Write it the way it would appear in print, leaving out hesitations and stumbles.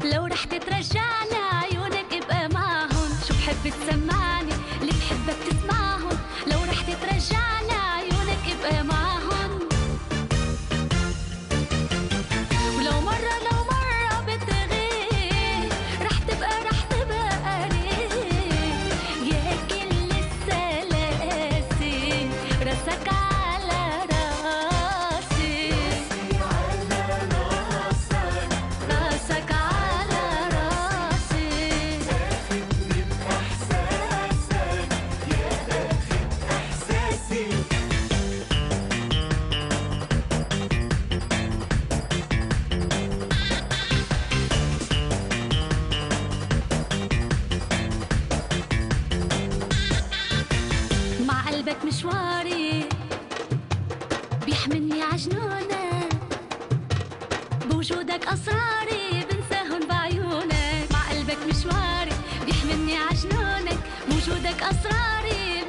لو رح تترجعني عيونك ابقى معهم، شو بحب تسمعني اللي بحبك تسمعهم، لو رح تترجعني عيونك ابقى معهم. ولو مرة بتغيب رح تبقى قريب، يا كل السلاسل راسك على راسي، راسك على راسي. تاخدني بإحساسك يا آخد إحساسي. مع قلبك مشواري بيحملني عجنونك، بوجودك أسراري بنساهن بعيونك. مع قلبك مشواري بيحملني عجنونك، بوجودك أسراري